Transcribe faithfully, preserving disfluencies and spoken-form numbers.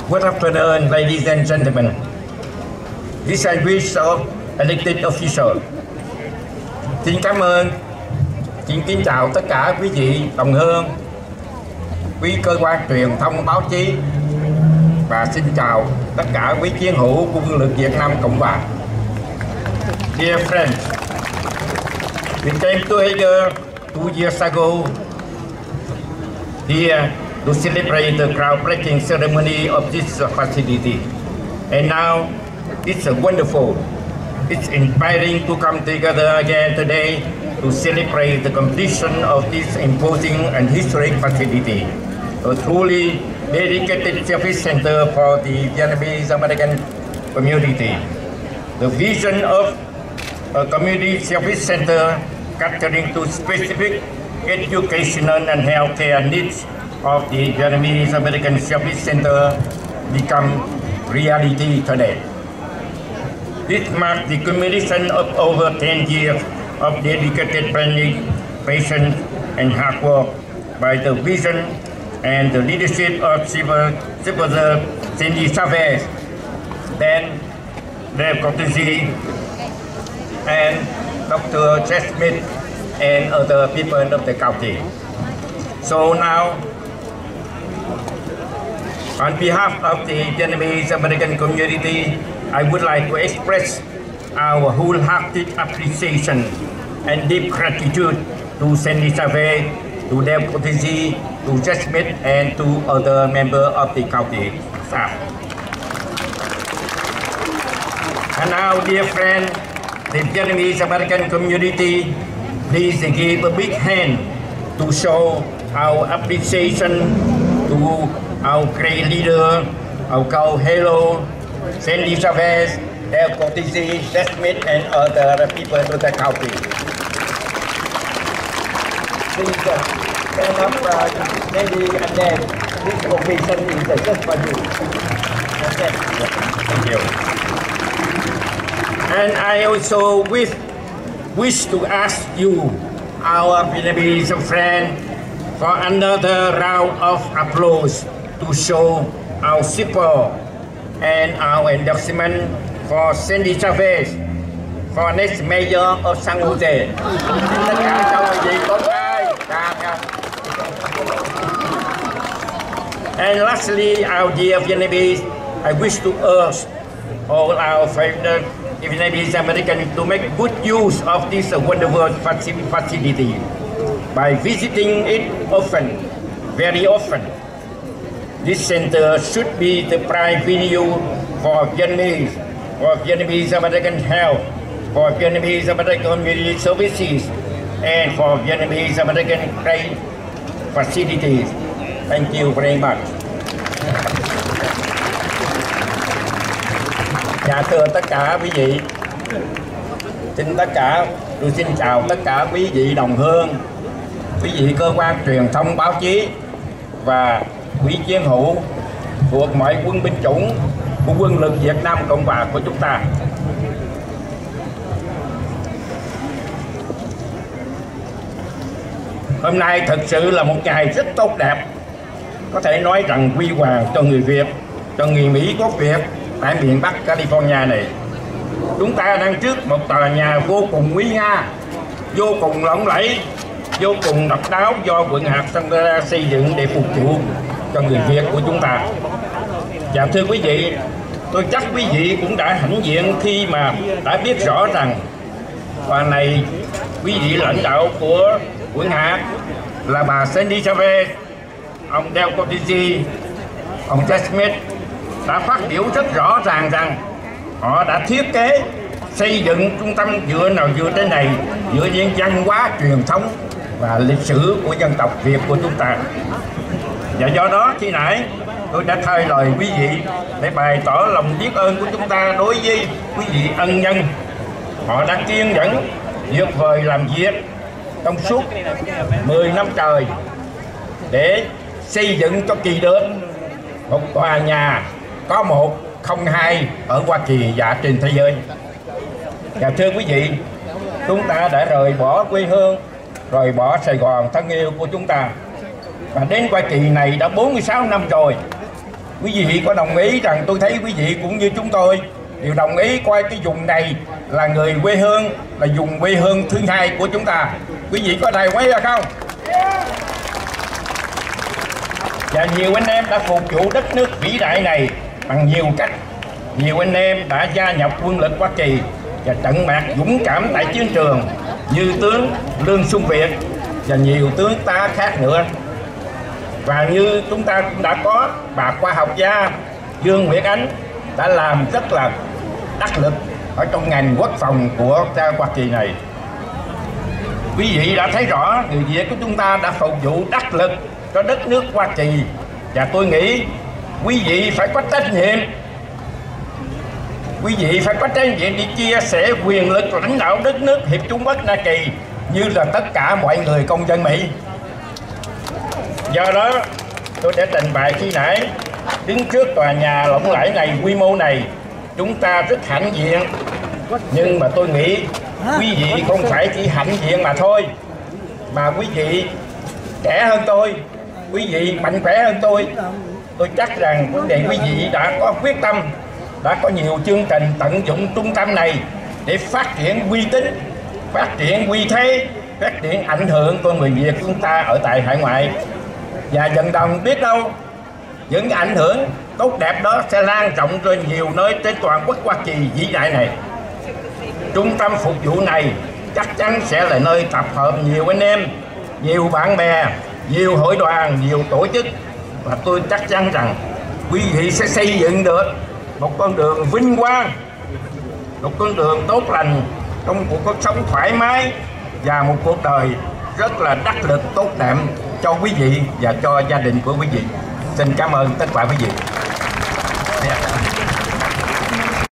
Good afternoon, ladies and gentlemen. Distinguished elected officials. Xin cảm ơn, xin kính chào tất cả quý vị đồng hương, quý cơ quan truyền thông báo chí và xin chào tất cả quý chiến hữu của quân lực Việt Nam Cộng Hòa. Dear friends, we came together two years ago here to celebrate the groundbreaking ceremony of this facility. And now it's wonderful. It's inspiring to come together again today to celebrate the completion of this imposing and historic facility, a truly dedicated service center for the Vietnamese American community. The vision of a community service center catering to specific educational and healthcare needs of the Vietnamese American Service Center become reality today. This marks the culmination of over ten years of dedicated planning, patience, and hard work by the vision and the leadership of Supervisor Cindy Chavez, then Dave Cortese, and Doctor Jess Smith, and other people of the county. So now, on behalf of the Vietnamese American community, I would like to express our wholehearted appreciation and deep gratitude to Cindy Chavez, to Dave Cortese, to Jess Smith, and to other members of the county staff. And now, dear friend, the Vietnamese American community, please give a big hand to show our appreciation to our great leader, our co-hero, Cindy Chavez, Dave Cortese, Jess Smith, and other people of the county. Please uh, stand up, uh, Cindy and Dave. This occasion is uh, just for you. Okay. Thank you. And I also wish, wish to ask you, our Vietnamese friend, for another round of applause to show our support and our endorsement for Cindy Chavez, for next mayor of San Jose. Tất cả cho quý vị có tay. And lastly, our dear Vietnamese, I wish to urge all our fellow Vietnamese Americans to make good use of this wonderful facility by visiting it often, very often. This center should be the prime venue for Vietnamese, for Vietnamese American health, for Vietnamese American community services, and for Vietnamese American trade facilities. Thank you very much. Dạ thưa tất cả quý vị, xin tất cả, tôi xin chào tất cả quý vị đồng hương, quý vị cơ quan truyền thông báo chí và quý chiến hữu thuộc mọi quân binh chủng của quân lực Việt Nam Cộng Hòa của chúng ta. Hôm nay thật sự là một ngày rất tốt đẹp, có thể nói rằng huy hoàng cho người Việt, cho người Mỹ gốc Việt tại miền Bắc California này. Chúng ta đang trước một tòa nhà vô cùng quý nga, vô cùng lộng lẫy, vô cùng độc đáo do quận hạt Santa xây dựng để phục vụ cho người Việt của chúng ta. Và thưa quý vị, tôi chắc quý vị cũng đã hãnh diện khi mà đã biết rõ rằng tòa này quý vị lãnh đạo của quận hạt là bà Cindy Chavez, ông Dale Cortese, ông Jess Smith đã phát biểu rất rõ ràng rằng họ đã thiết kế xây dựng trung tâm dựa nào dựa trên này, dựa trên văn hóa truyền thống và lịch sử của dân tộc Việt của chúng ta. Và do đó khi nãy tôi đã thay lời quý vị để bày tỏ lòng biết ơn của chúng ta đối với quý vị ân nhân. Họ đã kiên nhẫn vượt vời làm việc trong suốt mười năm trời để xây dựng cho kỳ được một tòa nhà có một không hai ở Hoa Kỳ và trên thế giới. Và thưa quý vị, chúng ta đã rời bỏ quê hương, rời bỏ Sài Gòn thân yêu của chúng ta, và đến Hoa Kỳ này đã bốn mươi sáu năm rồi. Quý vị có đồng ý rằng tôi thấy quý vị cũng như chúng tôi đều đồng ý coi cái vùng này là người quê hương, là vùng quê hương thứ hai của chúng ta. Quý vị có đồng ý hay không? Và nhiều anh em đã phục vụ đất nước vĩ đại này bằng nhiều cách. Nhiều anh em đã gia nhập quân lực Hoa Kỳ và trận mạc dũng cảm tại chiến trường như tướng Lương Xuân Việt và nhiều tướng tá khác nữa. Và như chúng ta cũng đã có bà khoa học gia Dương Nguyệt Ánh đã làm rất là đắc lực ở trong ngành quốc phòng của Hoa Kỳ này. Quý vị đã thấy rõ người Việt của chúng ta đã phục vụ đắc lực cho đất nước Hoa Kỳ, và tôi nghĩ quý vị phải có trách nhiệm. Quý vị phải có trách nhiệm đi chia sẻ quyền lực lãnh đạo đất nước Hiệp Trung Quốc Hoa Kỳ như là tất cả mọi người công dân Mỹ. Do đó tôi đã trình bày khi nãy, đứng trước tòa nhà lộng lẫy này, quy mô này, chúng ta rất hãnh diện. Nhưng mà tôi nghĩ quý vị không phải chỉ hãnh diện mà thôi, mà quý vị trẻ hơn tôi, quý vị mạnh khỏe hơn tôi. Tôi chắc rằng vấn đề quý vị đã có quyết tâm, đã có nhiều chương trình tận dụng trung tâm này để phát triển uy tín, phát triển uy thế, phát triển ảnh hưởng của người Việt chúng ta ở tại hải ngoại. Và dần dần biết đâu những ảnh hưởng tốt đẹp đó sẽ lan rộng ra nhiều nơi trên toàn quốc Hoa Kỳ vĩ đại này. Trung tâm phục vụ này chắc chắn sẽ là nơi tập hợp nhiều anh em, nhiều bạn bè, nhiều hội đoàn, nhiều tổ chức. Và tôi chắc chắn rằng quý vị sẽ xây dựng được một con đường vinh quang, một con đường tốt lành trong một cuộc sống thoải mái và một cuộc đời rất là đắc lực tốt đẹp cho quý vị và cho gia đình của quý vị. Xin cảm ơn tất cả quý vị.